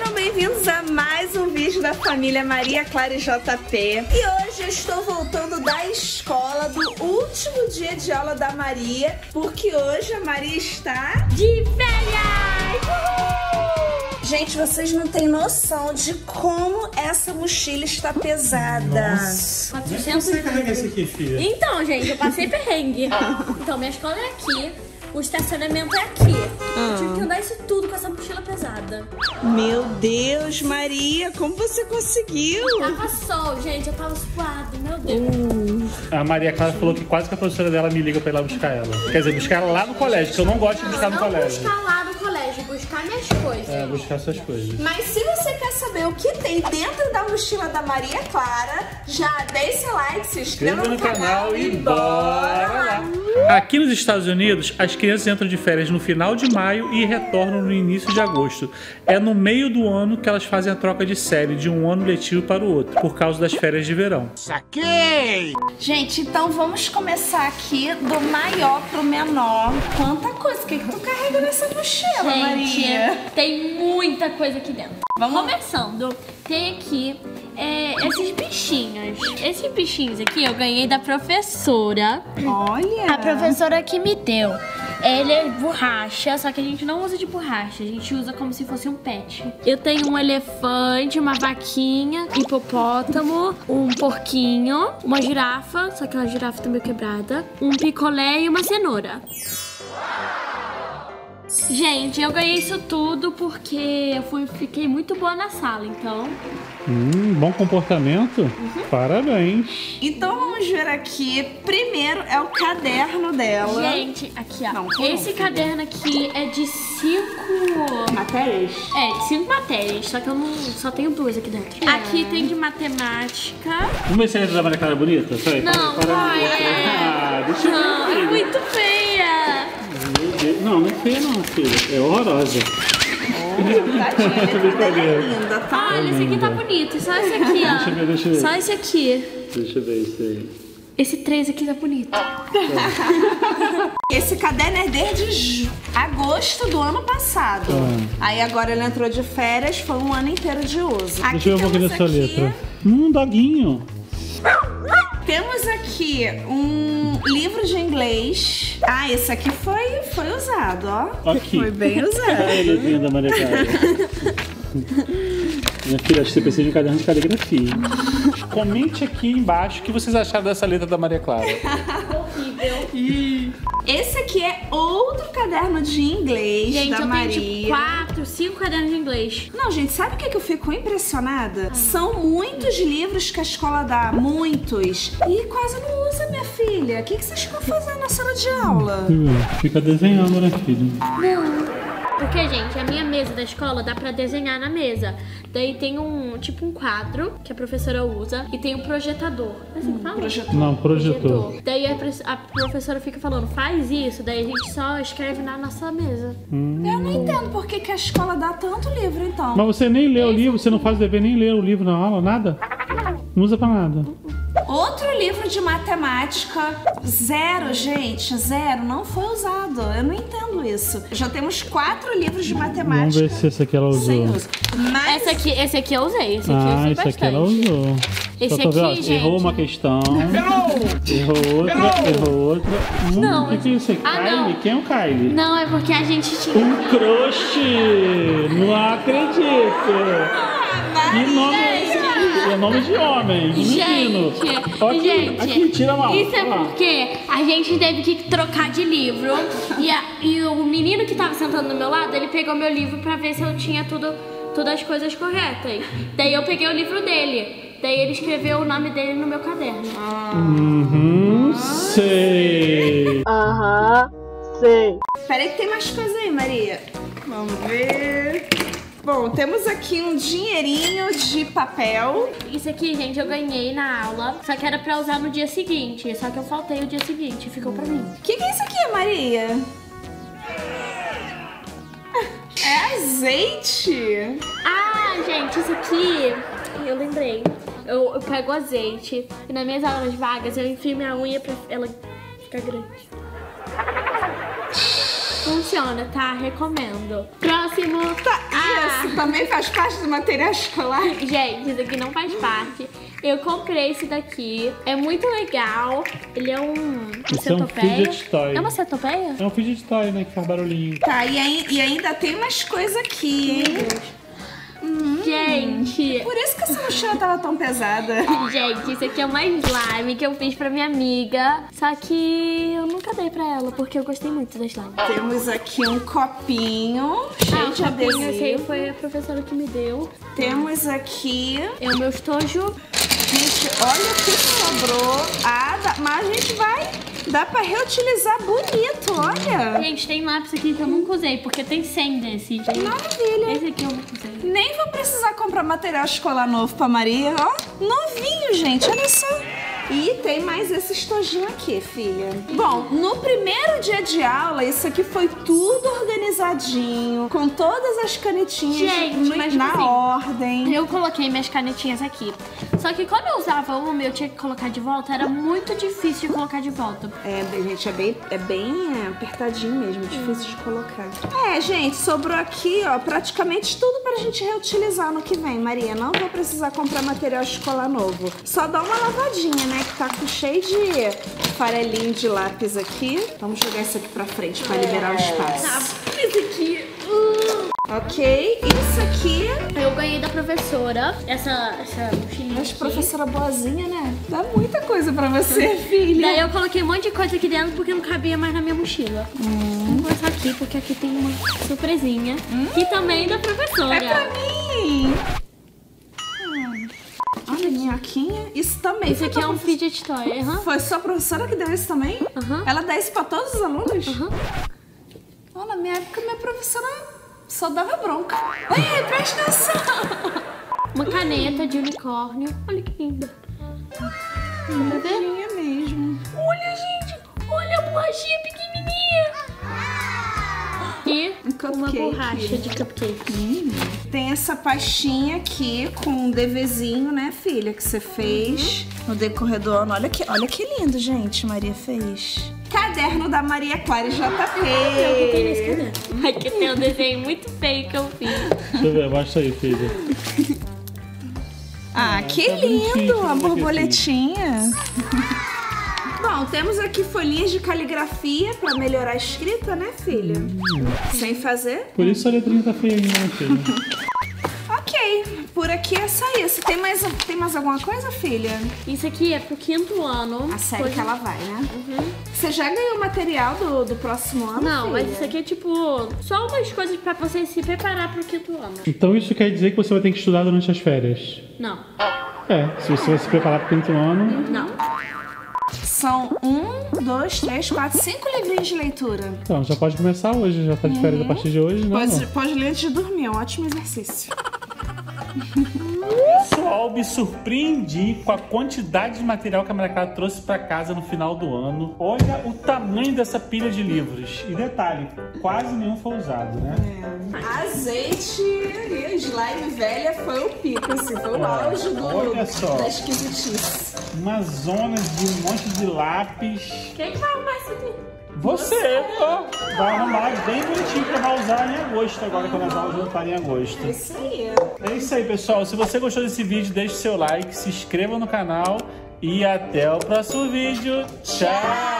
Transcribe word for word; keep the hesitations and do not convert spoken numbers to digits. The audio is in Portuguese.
Sejam bem-vindos a mais um vídeo da família Maria Clara e J P. E hoje eu estou voltando da escola, do último dia de aula da Maria, porque hoje a Maria está de férias! Uhul! Gente, vocês não têm noção de como essa mochila está pesada. Nossa. quatrocentos... Como você carrega isso aqui, filha? Então, gente, eu passei perrengue. Então, minha escola é aqui. O estacionamento é aqui. Ah. Eu tive que andar isso tudo com essa mochila pesada. Meu Deus, Maria, como você conseguiu? Tava sol, gente, eu tava suado, meu Deus. Uh. A Maria Clara falou que quase que a professora dela me liga pra ir lá buscar ela. Quer dizer, buscar ela lá no colégio, que eu não gosto de buscar no colégio. Não buscar lá no colégio, buscar minhas coisas. É, buscar suas coisas. Mas se você quer saber o que tem dentro da mochila da Maria Clara, já deixa o like, se inscreva no, no canal, canal e bora lá. Aqui nos Estados Unidos, as crianças entram de férias no final de maio e retornam no início de agosto. É no meio do ano que elas fazem a troca de série de um ano letivo para o outro, por causa das férias de verão. Saquei! Gente, então vamos começar aqui do maior pro menor. Quanta coisa! O que, que tu carrega nessa mochila, Gente, Maria? Tem muita coisa aqui dentro. Vamos Começando, tem aqui é, esses bichinhos. Esses bichinhos aqui eu ganhei da professora. Olha! A professora que me deu. Ele é borracha, só que a gente não usa de borracha, a gente usa como se fosse um pet. Eu tenho um elefante, uma vaquinha, hipopótamo, um porquinho, uma girafa, só que a girafa tá meio quebrada, um picolé e uma cenoura. Gente, eu ganhei isso tudo porque eu fui, fiquei muito boa na sala, então... Hum, bom comportamento? Uhum. Parabéns. Então vamos ver aqui. Primeiro é o caderno dela. Gente, aqui ó. Não, Esse não, caderno aqui é de cinco... matérias? É, de cinco matérias, só que eu não só tenho duas aqui dentro. É. Aqui tem de matemática. Vamos ver se a letra da Maria Clara é bonita? Peraí, Não, para, para, pai, para. é... Ah, deixa eu ver. Não, é muito feia. Meu Deus. Não, não é feia não, filha. É horrorosa. Tadinha, é linda, tá? Olha, esse aqui tá bonito. Só esse aqui, ó. Deixa eu ver, deixa eu ver. Só esse aqui. Deixa eu ver isso aí. Esse três aqui tá bonito. Esse caderno é desde agosto do ano passado. Ah. Aí agora ele entrou de férias, foi um ano inteiro de uso. Aqui Deixa eu ver um pouquinho dessa aqui... letra. Hum, doguinho. Temos aqui um livro de inglês. Ah, esse aqui foi, foi usado, ó. Aqui. Foi bem usado. É a letrinha da Maria Clara. Minha filha, acho que você precisa de um caderno de caligrafia. Comente aqui embaixo o que vocês acharam dessa letra da Maria Clara. Horrível. Esse aqui é outro caderno de inglês. Gente, da eu Maria. tenho tipo quatro, cinco cadernos de inglês. Não, gente, sabe o que, que eu fico impressionada? São muitos livros que a escola dá, muitos. E quase não usa, minha filha. O que, que vocês ficam fazendo na sala de aula? Fica desenhando, né, filho? Não. Porque, gente, a minha mesa da escola dá pra desenhar na mesa. Daí tem um, tipo um quadro que a professora usa e tem um projetador. É assim que fala? Projetor. Não, projetor. Projetor. Daí a, a professora fica falando, faz isso, daí a gente só escreve na nossa mesa. Hum. Eu não entendo por que, que a escola dá tanto livro, então. Mas você nem lê o livro, você não faz o dever nem ler o livro na aula, nada? Não usa pra nada. Outro livro de matemática, zero, gente, zero, não foi usado. Eu não entendo isso. Já temos quatro livros de matemática. Vamos ver se esse aqui ela usou. Sem uso. Mas... Esse aqui, esse aqui eu usei, esse aqui eu Ah, usei esse bastante. aqui ela usou. Esse Só tô vendo, ó, aqui, gente... errou uma questão. Errou outra, errou outra. Hum, Não, o que, que é isso aí? ah, Kylie? não. Quem é o Kylie? Não, é porque a gente tinha... Um crush! Não acredito! Que nome é esse? É nome de homem, de menino. Gente, Ó aqui, gente, aqui, tira a mão. isso é Olha lá. porque a gente teve que trocar de livro e, a, e o menino que tava sentando do meu lado, ele pegou meu livro pra ver se eu tinha tudo, todas as coisas corretas. Daí eu peguei o livro dele. Daí ele escreveu o nome dele no meu caderno. Uhum, sei. Aham, sei. Peraí que tem mais coisa aí, Maria. Vamos ver... Bom, temos aqui um dinheirinho de papel. Isso aqui, gente, eu ganhei na aula, só que era pra usar no dia seguinte. Só que eu faltei o dia seguinte, ficou pra mim. O que, que é isso aqui, Maria? É azeite? Ah, gente, isso aqui, eu lembrei. Eu, eu pego azeite e nas minhas aulas vagas eu enfio minha unha pra ela ficar grande. Funciona, tá? Recomendo. Próximo. Tá, Ah, isso também faz parte do material escolar? gente, isso aqui não faz parte. Eu comprei esse daqui. É muito legal. Ele é um... Uma Isso é um centopeia. fidget toy. É uma centopeia? É um fidget toy, né? Que faz barulhinho. Tá, e, aí, e ainda tem umas coisas aqui, hein? Hum. Gente, Por isso que essa mochila tava tão pesada. gente, isso aqui é uma slime que eu fiz pra minha amiga. Só que eu nunca dei pra ela, porque eu gostei muito da slime. Temos aqui um copinho cheio Ah, de o copinho esse aí adesivo. foi a professora que me deu. Temos aqui... É o meu estojo. Gente, olha o que sobrou. Ah, dá, mas a gente vai... Dá pra reutilizar bonito, olha. Gente, tem lápis aqui que eu nunca usei, porque tem cem desses. Maravilha. Esse aqui eu nunca usei. Nem vou precisar comprar material escolar novo pra Maria. Ó, novinho, gente, olha só. E tem mais esse estojinho aqui, filha. Bom, no primeiro dia de aula, isso aqui foi tudo organizadinho, com todas as canetinhas Gente, no- mas na assim, ordem. Eu coloquei minhas canetinhas aqui. Só que quando eu usava uma e eu tinha que colocar de volta, era muito difícil de colocar de volta. É, bem, gente, é bem, é bem é, apertadinho mesmo, difícil de colocar. É, gente, sobrou aqui, ó, praticamente tudo pra gente reutilizar no que vem, Maria. Não vou precisar comprar material escolar novo. Só dá uma lavadinha, né, que tá com cheio de farelinho de lápis aqui. Vamos jogar isso aqui pra frente pra liberar o espaço. Tá, esse aqui... uh, Ok, isso aqui... Eu ganhei da professora essa, essa mochilinha Mas aqui. professora boazinha, né? Dá muita coisa pra você, filha. Daí eu coloquei um monte de coisa aqui dentro porque não cabia mais na minha mochila. Hum. Vou começar aqui porque aqui tem uma surpresinha. Hum. Que também é da professora. É pra mim! Hum. Olha, minhoquinha. Isso também. Esse aqui é um fidget toy. Uhum. Foi sua professora que deu isso também? Uhum. Ela dá isso pra todos os alunos? Uhum. Oh, na minha época, minha professora só dava bronca. Ei, presta atenção! Uma caneta de unicórnio. Olha que linda. Dá pra ver? Minha mesmo. Olha, gente. Olha a borrachinha pequenininha. E Um uma cupcake. borracha de cupcake. Tem essa pastinha aqui com um DVzinho, né, filha, que você fez no decorrer do ano. Olha que, olha que lindo, gente, Maria fez. Caderno da Maria Clara J P. O que tem nesse caderno? Aqui tem um desenho muito feio que eu fiz. Deixa eu ver, mostra aí, filha. Ah, que tá bonitinho lindo! isso A aqui, borboletinha. Bom, temos aqui folhinhas de caligrafia pra melhorar a escrita, né, filha? Sem fazer? Por isso a letrinha tá feia ainda, né, filha? Ok, por aqui é só isso. Tem mais, tem mais alguma coisa, filha? Isso aqui é pro quinto ano. A série Coisa- que ela vai, né? Você já ganhou o material do, do próximo ano, Não, filha? mas isso aqui é tipo só umas coisas pra você se preparar pro quinto ano. Então isso quer dizer que você vai ter que estudar durante as férias. Não, É, se você vai se preparar pro quinto ano. não. São um, dois, três, quatro, cinco livrinhos de leitura. Então, já pode começar hoje, já tá de férias a partir de hoje, né? Pode, amor? pode ler antes de dormir, é um ótimo exercício. Pessoal, me surpreendi com a quantidade de material que a Maria Clara trouxe pra casa no final do ano. Olha o tamanho dessa pilha de livros. E detalhe, quase nenhum foi usado, né? Azeite e slime velha foi o pico, assim, foi o auge do, Olha só. da esquisitice. Uma zona de um monte de lápis. Quem que vai arrumar isso aqui? Você, ó, vai arrumar bem bonitinho que vai usar em agosto, agora quando as aulas voltarem em agosto. É isso aí. É isso aí, pessoal. Se você gostou desse vídeo, deixe seu like, se inscreva no canal e até o próximo vídeo. Tchau!